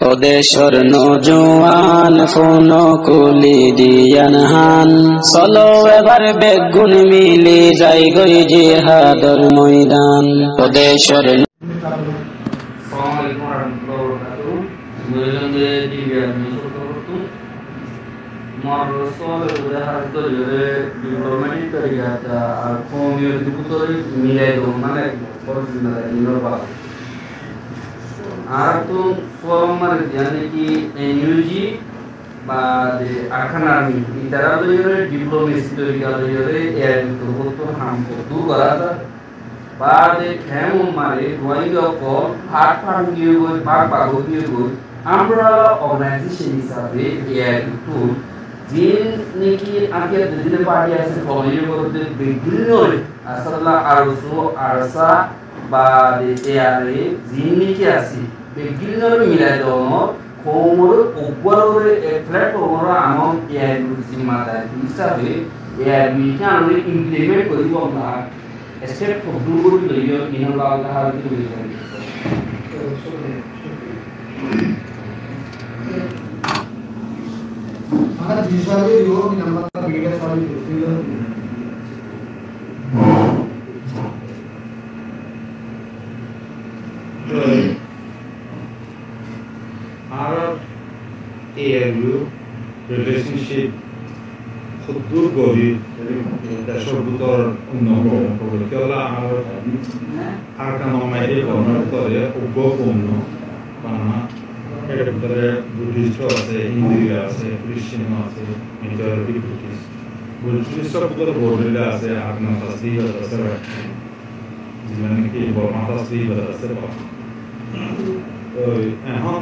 দেশর নজওয়ান phone কুলি দিয়ান হান চলো এবার বেগুন মিলি যাই গই জিহাদর ময়দান দেশর Artu former yani ki energy ba de arkanar mi itara do yore diplomacy do yore air to hoto ham ko du garata ba de khemu mare going ko phat giye go ba giye go umbrella organization hisabe air to jin niki akia dine party ase follow করতে বিভিন্ন আসলে ARSA বা এয়ারে জিনিকি আছে বিভিন্ন মিলাই দনো কোমর উপরে প্ল্যাটফর্মর আমন এয়ার সিমাদা হিসাবে এয়ার বিজ্ঞানরে ইমপ্লিমেন্ট করিব আমরা স্টেপ প্রদূর লইও ইনবা তাহার কি বুঝাই আমরা ভিজুয়ালি ইও number video sorry our ALU relationship খুদ্দুর গভীর দেশের ভিতর উন্নত কেলা আর কাম মাইরে গণনা করে উগ্রপূর্ণ কারণ এর ভিতরে বুদ্ধিস্ট আছে হিন্দু আছে খ্রিস্টান আছে মেজরিটি বুদ্ধিস্ট বুদ্ধিস্টের ভিতরে বড়িলা আছে আগনা শাস্ত্রী আছে যেমন কি বর্মা শাস্ত্রী আছে এখন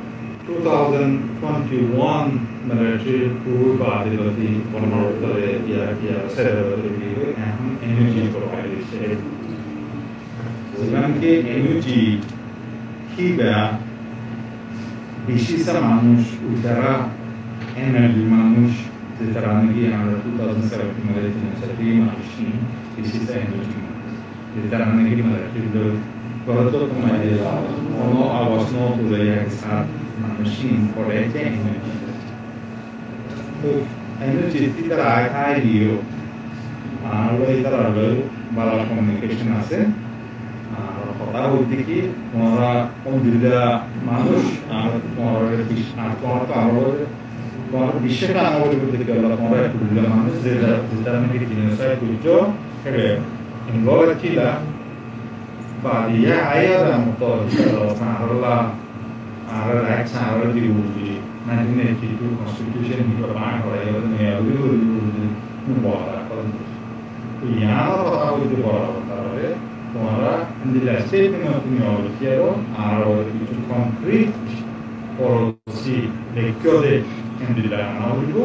2021 military coup body the Bornholm ya celebrate energy provided যেখানে energy কিবা বিশেষ মানুষ উদারা এনার্জি মানুষ যেটা নাকি আমরা 2017 military সাথে মানুষ বিশেষ এনার্জি যেটা নাকি military করতো তোমাদের কোনো আওয়াজ নতুলে একটা machine for the energy. So energy tidak ada dia. Lalu kita lalu bala communication ase. Kota udiki mora onduda manus, mora bisha kan mora udiki kalau mora onduda manus zeda nanti jenis saya tujuh kere involve kita. Badia ayah dan motor kalau masalah our rights are the 1982 constitution ni प्रमाण हो रहा है और नया भी बोला तो यहाँ पर पता हो जो बोला होता है तुम्हारा इंदिरा स्टेट में अपनी और किया हो और कुछ concrete policy लेक्योर दे इंदिरा ना हो जो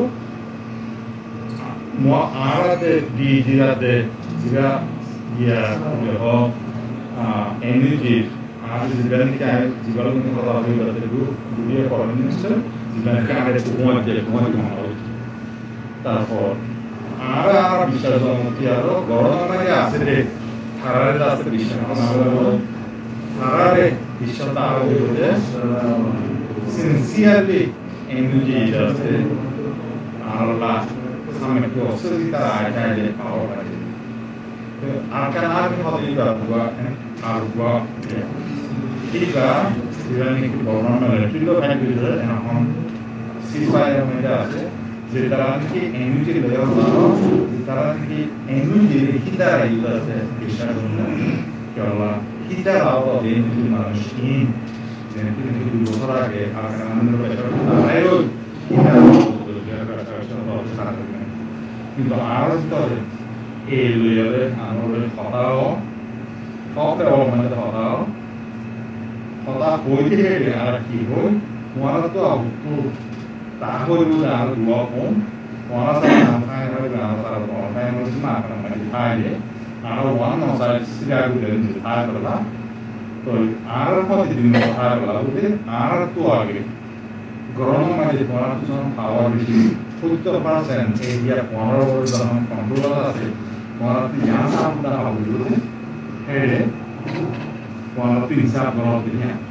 मुआ आरा दे दी जिरा या जो हो energy आज जिब्रान क्या है जिब्रान को पता होगा कि दुनिया फॉरेन मिनिस्टर जिब्रान क्या है तो कौन है तारपर आरा विश्वास होती है तो गवर्नमेंट के आश्रय थारे दास विश्वास थारे विश्वास आगे होते सिंसियरली एनर्जी जाते आला सामने को अवसर की तरह आया है और तो आपका नाम भी बहुत ही हुआ आरुआ Kita ini gubernur militer itu kan gitu, yang ceasefire mereka ada. Sekarang ini energi level mana? Sekarang ini energi kita itu ada di sana. Kalau kita lawan energi manusia, energi itu dua ke akan anda bercakap. Ayo kita bercakap. Kita harus tahu, leader anu khatau, apa orang mana khatau. Kota Boyke ada kihoi, mana tu aku tahu dulu ada dua pun, mana saya nampak ada orang saya mesti makan macam mana, ada orang saya sudah ada di sana berla, तो आर को दिन में are वाला होते are तो आगे गरम में जो पड़ा तो हम पावर भी 70% एरिया पॉवर और हम कंट्रोल আছে পড়া তো यहाँ से हम ना हो है पढ़ा तो हिसाब करो तो है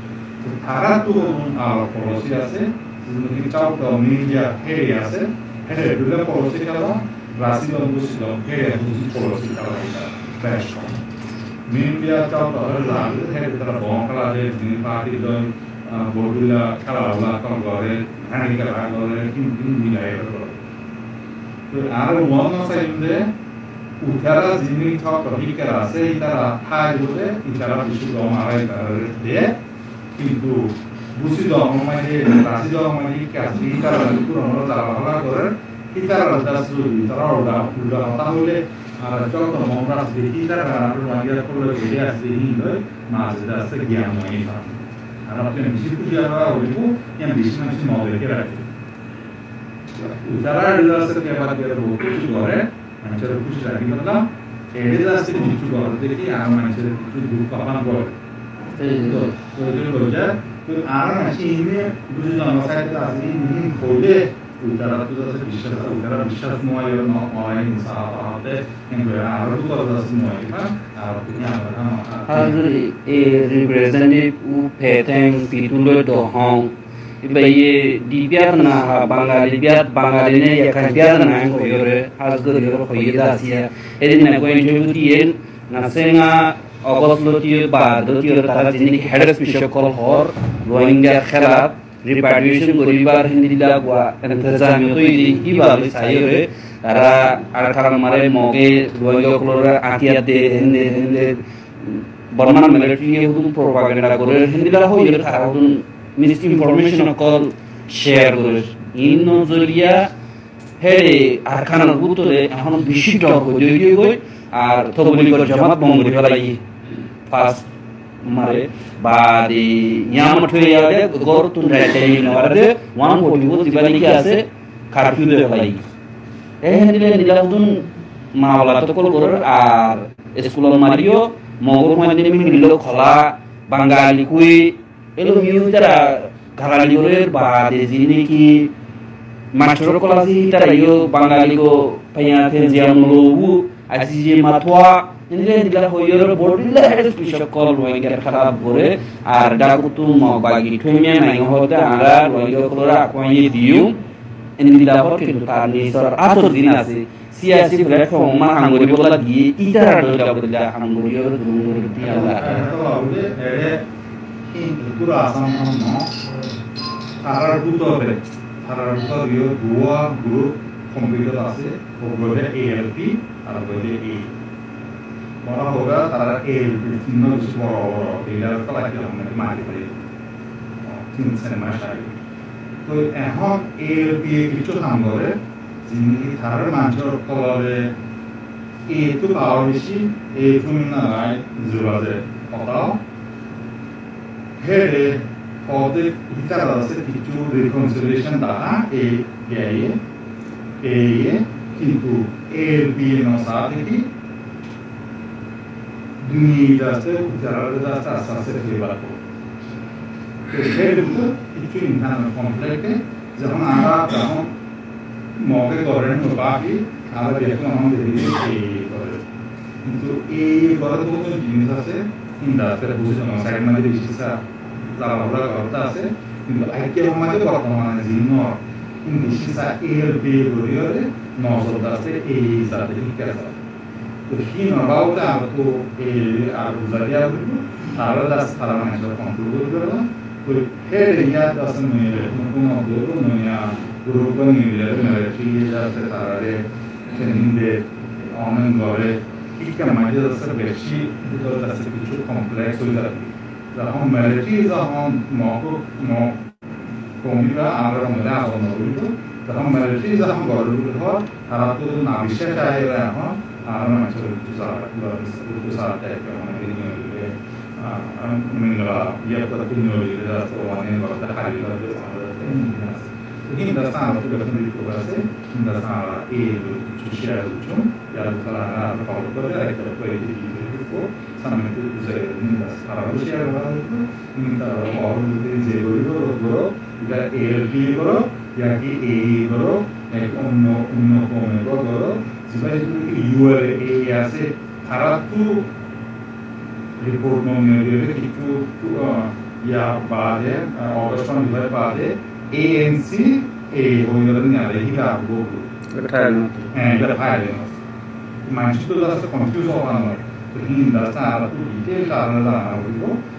তারা তো পলিসি আছে চাউটা মিডিয়া হেরে আছে হেরে দুটো পলিসি খেলা রাশিদম বুঝিদম হেরে বুঝি পলিসি খেলা ফ্রেশ মিডিয়া চাউটা লাগে হেরে তারা বংকলা যে যিনি পার্টি দল বড়ুলা খেলা কম করে হানি খেলা করে কিন্তু মিলাই তো আর ওয়ান সাইডে উঠারা যিনি টপিকের আছে তারা ঠাই বলে তারা কিছু দমারাই তারা দিয়ে কিন্তু বুঝি দমাই রাশি দমাই কাছে তারা পুরনো তারা ভালো করে তারা দাসু তারা উল্টা তাহলে যত মমরা দেখি তারা মাইয়া করলে বেরিয়ে আসছে হিন্দয় মাঝে দাসে জ্ঞান হয় না আর আপনি বেশি খুঁজে আমরা হইব ইয়ান বেশি মানুষ নলেজে রাখে উঠারা রিজার্সের ব্যাপারে কিছু করে মানুষের খুশি রাখি বললাম এদের আসছে কিছু করে দেখি আর মানুষের কিছু দুঃখ পান করে আর মানুষ ইনে বুঝে জনসাইতে আসি ইনি হইলে উঠারা তো আছে বিশ্বাস নয় নয় সাহাতে কিন্তু আর তো আছে নয় আর তিনি আর এ রিপ্রেজেন্টেটিভ উ ফেতেং পিতুলো do hong ibaye dibiar na bangali biat bangali ne yakan biar na ko yore hasgo yore ko yida sia edin na ko interview dien na senga অবসলতি বাদতীয় তারা যিনি হেড স্পিচার কল হর রোহিঙ্গা খেলাফ রিপার্টিশন করিবার হিন্দিলা গোয়া ইন্তজামি তৈরি ইবালে সাইরে তারা আর কারণ মারে মগে রোহিঙ্গা কলরা আকিয়া দে হিন্দে বর্মান মিলিটারি হুদুম প্রপাগান্ডা করে হিন্দিলা হইলে তারা হুদুম মিস ইনফরমেশন কল শেয়ার করে ইন নজরিয়া হেরে আর খানার বুতরে এখন বেশি ডর হই আর তবলিগর জামাত বঙ্গরি ফেলাই ফার্স্ট মারে বা দি ইয়াম ঠইয়ালে গর তুন রাইটাই নওয়ারে 140 দিবানি কি আছে কারফিউ দে ফেলাই এহেনদিলে নিলাউদুন মাওলা তো কল কর আর স্কুল মারিও মগর মানে মিল খলা বাঙালি কুই এলো মিউ তারা ঘারালিওরের বা দে জিনি কি মাস্টার কলাসি তারা ইও বাঙালি গো পাইয়া থেজিয়ামলো আসি মাতোয়া ইনলে দিলা হইয়র বড়িলা হেড স্পিচার কল রোহিঙ্গা খারাপ করে আর ডাকুতু মবাগি ঠেমিয়া নাই হতে আরা রোহিঙ্গা কলরা কই দিউ ইনদিলা হর কিন্তু তার নিসর আতর দিন আছে সিয়াসি প্ল্যাটফর্ম মা হাঙ্গরি বলা দিয়ে ইতারা দলা বলা হাঙ্গরিয়র দুমুর দিয়া তো আউলে এরে পুরো আসাম ন সারার বুতরে সারার বুতর ইও গোয়া গ্রুপ কম্পিউটার আছে ওগুলো এএলপি আর ওগুলো এই বড় হোগা তারা এএলপি চিহ্ন কিছু বড় বড় ডিলার তো লাগে আমাকে মারি পারি তিন মাসাই তো এখন এএলপি কিছু কাম করে যিনি তার মানুষের কলরে এইটো পাওয়ার বেশি এইটো নাই যোগাযোগ কথাও হেরে পদে হিতার আছে কিছু রিকনসিলিয়েশন দ্বারা এই গিয়ে এই কিন্তু এর বিয়ে নসা দেখি দুনিয়া আছে যারা আছে আস্তে ফেবার করো তো সেগুলো কিছু ইন্টারনাল কনফ্লিক্টে যখন আমরা যখন মগে করেন বাকি আমরা দেখুন আমাদের এই করে কিন্তু এই বড় বড় জিনিস আছে ইন্ডাস্ট্রি বুঝে না সাইড মানে বিশেষা যারা ভালো কথা আছে কিন্তু আইকে আমাদের বর্তমানে জিন্ন বিশেষা এর বিয়ে করে নজর আছে এই সাথে ঠিক আছে তো কি নবাউটা আমরা তো এই আর জারিয়া আর দাস তারা মানে কন্ট্রোল করে তো হেড ইয়া দাস নিয়ে কোনো দূর নয়া গ্রুপ নিয়ে মেরে ঠিক আছে তারারে নিন্দে অনলাইন করে কি কামাইতে আছে বেশি দুটো আছে কিছু কমপ্লেক্স হয়ে যাবে যখন মেরিটি যখন কমিবা আমরা মনে আসন হইতো তখন মেরিটি যখন গড়ে হয় তারা তো না বিশ্বাস আইরা এখন আর মানুষের কিছু সাথে অনেক নিয়ে মিলা ইয়ে কথা নিয়ে তো অনেক কথা খালি করে কিন্তু সারা তো যখন রিপোর্ট আছে কিন্তু সারা এই শেয়ার করছো যারা তারা ফলো করে একটা করে দিও সামনে যে সারা শেয়ার করা হতো কিন্তু অলরেডি যে করো এটা এলপি করো ইয়াকি এই করো এক অন্য কোণে করো যেটা ইউআরএ এই আছে তারা তো রিপোর্ট নিয়ে কিছু ইয়াৰ বাদে অগষ্টৰ বিষয়ে বাদে ANC এই হইলে নিয়ালে হিলা হবো এটা ফাইলে মানসিক আছে কনফিউজ হওয়া নয় তো হিন্দা সারা তো ডিটেল কারণে জানা হইব